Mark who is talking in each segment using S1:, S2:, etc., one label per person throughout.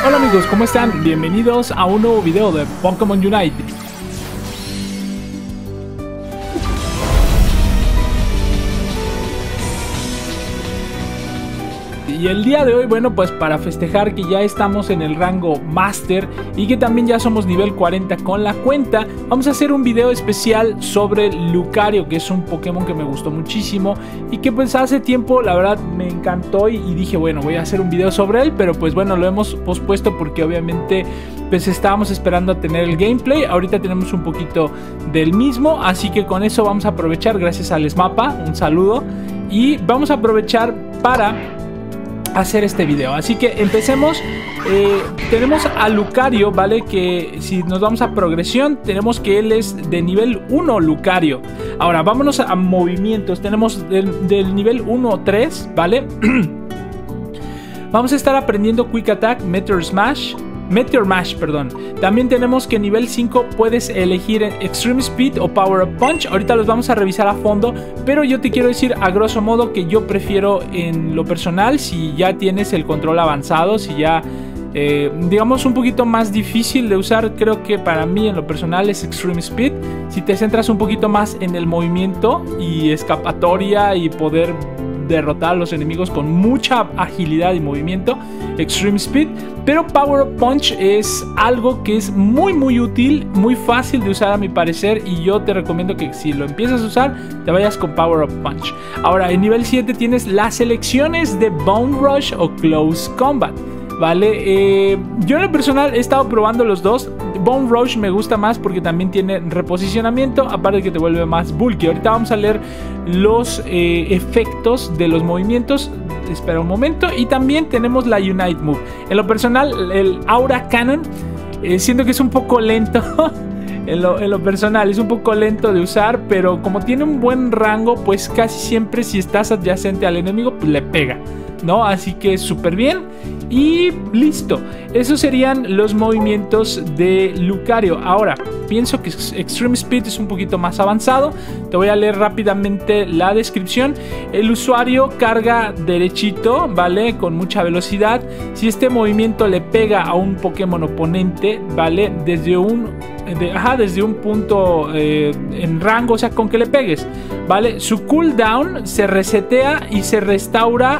S1: Hola amigos, ¿cómo están? Bienvenidos a un nuevo video de Pokémon Unite. Y el día de hoy, bueno, pues para festejar que ya estamos en el rango Master y que también ya somos nivel 40 con la cuenta, vamos a hacer un video especial sobre Lucario, que es un Pokémon que me gustó muchísimo y que pues hace tiempo la verdad me encantó y dije, bueno, voy a hacer un video sobre él, pero pues bueno, lo hemos pospuesto porque obviamente pues estábamos esperando a tener el gameplay. Ahorita tenemos un poquito del mismo, así que con eso vamos a aprovechar, gracias al Smapa, un saludo, y vamos a aprovechar para hacer este video. Así que empecemos. Tenemos a Lucario, ¿vale? Que si nos vamos a progresión, tenemos que él es de nivel 1 Lucario. Ahora vámonos a movimientos. Tenemos del nivel 1 3, ¿vale? Vamos a estar aprendiendo Quick Attack, Meteor Mash, perdón. También tenemos que nivel 5 puedes elegir Extreme Speed o Power Up Punch. Ahorita los vamos a revisar a fondo, pero yo te quiero decir a grosso modo que yo prefiero en lo personal, si ya tienes el control avanzado, si ya digamos un poquito más difícil de usar, creo que para mí en lo personal es Extreme Speed. Si te centras un poquito más en el movimiento y escapatoria y poder derrotar a los enemigos con mucha agilidad y movimiento, Extreme Speed. Pero Power Up Punch es algo que es muy útil, muy fácil de usar a mi parecer, y yo te recomiendo que si lo empiezas a usar te vayas con Power Up Punch. Ahora en nivel 7 tienes las selecciones de Bone Rush o Close Combat, ¿vale? Yo en lo personal he estado probando los dos. Bone Rush me gusta más porque también tiene reposicionamiento, aparte de que te vuelve más bulky. Ahorita vamos a leer los efectos de los movimientos. Espera un momento. Y también tenemos la Unite Move. En lo personal, el Aura Cannon, siento que es un poco lento. En lo personal es un poco lento de usar, pero como tiene un buen rango, pues casi siempre si estás adyacente al enemigo, pues le pega, ¿no? Así que súper bien. Y listo. Esos serían los movimientos de Lucario. Ahora, pienso que Extreme Speed es un poquito más avanzado. Te voy a leer rápidamente la descripción. El usuario carga derechito, ¿vale? Con mucha velocidad. Si este movimiento le pega a un Pokémon oponente, ¿vale? Desde un punto en rango, o sea, con que le pegues, ¿vale? Su cooldown se resetea y se restaura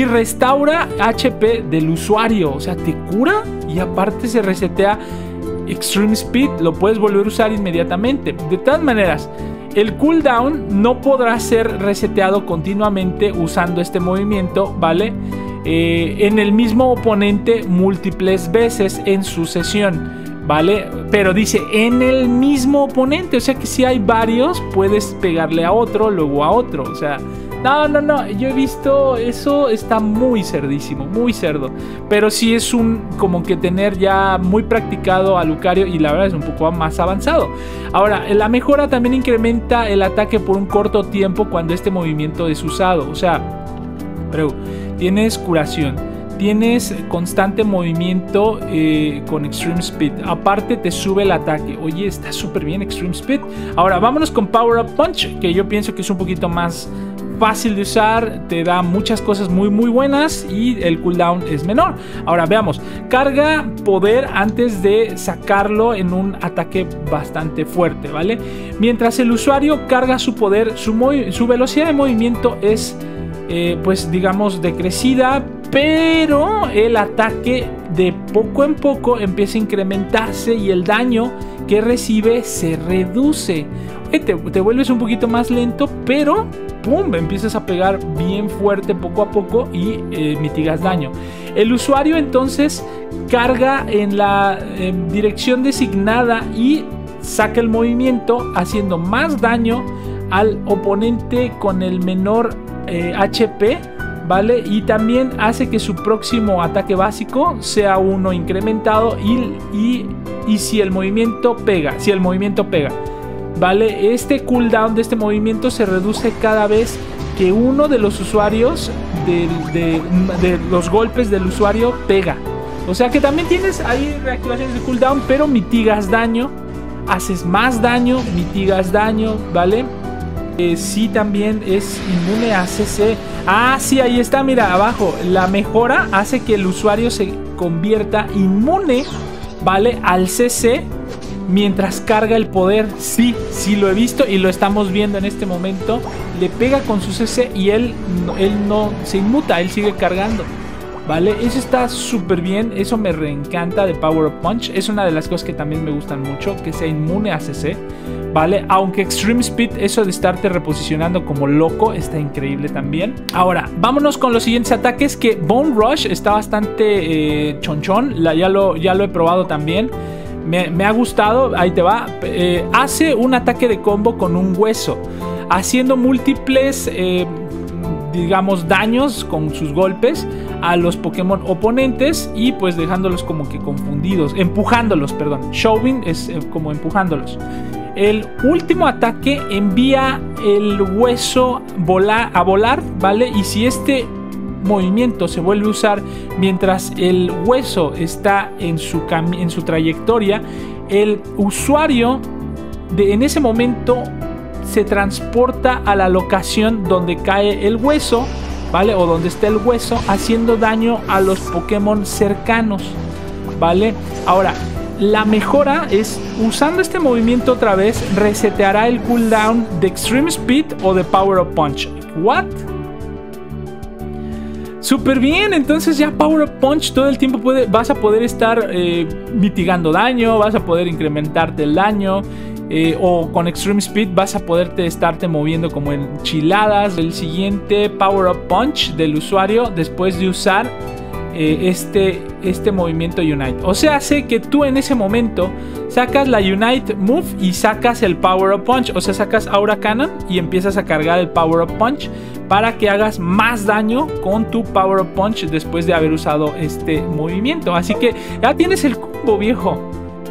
S1: HP del usuario, o sea, te cura y aparte se resetea Extreme Speed, lo puedes volver a usar inmediatamente. De todas maneras, el cooldown no podrá ser reseteado continuamente usando este movimiento, ¿vale? En el mismo oponente múltiples veces en su sesión, ¿vale? Pero dice en el mismo oponente, o sea que si hay varios puedes pegarle a otro, luego a otro, o sea, no, yo he visto eso, está muy cerdísimo, muy cerdo, pero sí es como que tener ya muy practicado a Lucario y la verdad es un poco más avanzado. Ahora, la mejora también incrementa el ataque por un corto tiempo cuando este movimiento es usado, o sea, pero tienes curación, tienes constante movimiento con Extreme Speed. Aparte te sube el ataque. Oye, está súper bien Extreme Speed. Ahora vámonos con Power Up Punch, que yo pienso que es un poquito más fácil de usar. Te da muchas cosas muy buenas y el cooldown es menor. Ahora veamos. Carga poder antes de sacarlo en un ataque bastante fuerte, ¿vale? Mientras el usuario carga su poder, su velocidad de movimiento es pues digamos decrecida, pero el ataque de poco en poco empieza a incrementarse y el daño que recibe se reduce. Te vuelves un poquito más lento, pero ¡pum!, empiezas a pegar bien fuerte poco a poco y mitigas daño. El usuario entonces carga en la dirección designada y saca el movimiento haciendo más daño al oponente con el menor HP, ¿vale? Y también hace que su próximo ataque básico sea uno incrementado y si el movimiento pega, ¿vale? Este cooldown de este movimiento se reduce cada vez que uno de los usuarios de los golpes del usuario pega. O sea que también tienes ahí reactivaciones de cooldown, pero mitigas daño, haces más daño, mitigas daño, ¿vale? Sí, también es inmune a CC. Ah, sí, ahí está, mira, abajo. La mejora hace que el usuario se convierta inmune, ¿vale? Al CC mientras carga el poder. Sí, sí lo he visto y lo estamos viendo en este momento. Le pega con su CC y él no se inmuta, él sigue cargando, ¿vale? Eso está súper bien, eso me reencanta de Power Up Punch. Es una de las cosas que también me gustan mucho, que sea inmune a CC, ¿vale? Aunque Extreme Speed, eso de estarte reposicionando como loco, está increíble también. Ahora, vámonos con los siguientes ataques, que Bone Rush está bastante chonchón, ya lo he probado también. Me ha gustado, ahí te va. Hace un ataque de combo con un hueso, haciendo múltiples, digamos, daños con sus golpes a los Pokémon oponentes y pues dejándolos como que confundidos, empujándolos, perdón. Shoving es como empujándolos. El último ataque envía el hueso a volar, ¿vale? Y si este movimiento se vuelve a usar mientras el hueso está en su trayectoria, el usuario en ese momento se transporta a la locación donde cae el hueso, ¿vale? O donde está el hueso, haciendo daño a los Pokémon cercanos, ¿vale? Ahora, la mejora es, usando este movimiento otra vez, reseteará el cooldown de Extreme Speed o de Power Up Punch. ¿What? Súper bien, entonces ya Power Up Punch todo el tiempo vas a poder estar mitigando daño, vas a poder incrementarte el daño, o con Extreme Speed vas a poderte estarte moviendo como enchiladas. El siguiente Power Up Punch del usuario después de usar este movimiento Unite. O sea, hace que tú en ese momento sacas la Unite Move y sacas el Power Up Punch. O sea, sacas Aura Cannon y empiezas a cargar el Power Up Punch para que hagas más daño con tu Power Up Punch después de haber usado este movimiento. Así que ya tienes el combo, viejo.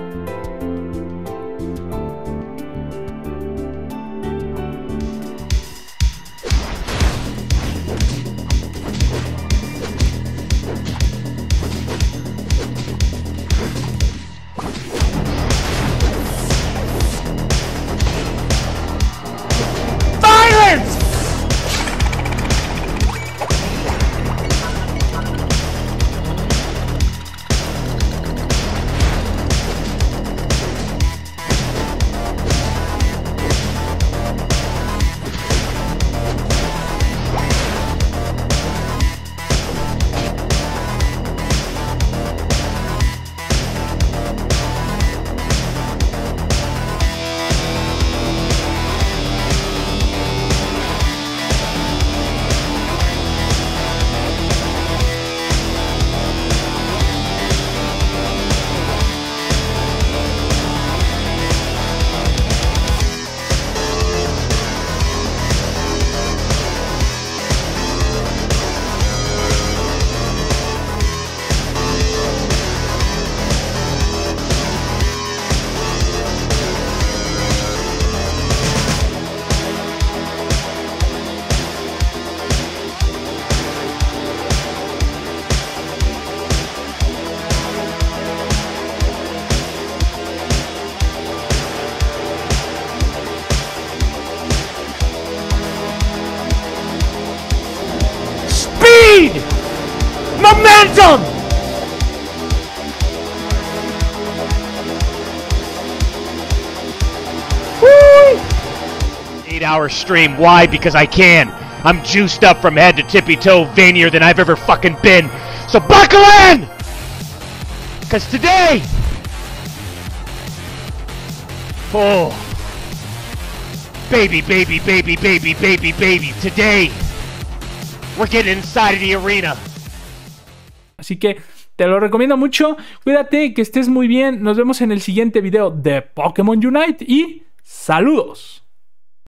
S2: Momentum! 8-hour stream. Why? Because I can. I'm juiced up from head to tippy toe, veinier than I've ever fucking been. So buckle in! Because today... Oh. Baby, baby, baby, baby, baby, baby. Today... We're getting inside of the arena.
S1: Así que te lo recomiendo mucho. Cuídate, que estés muy bien. Nos vemos en el siguiente video de Pokémon Unite y saludos.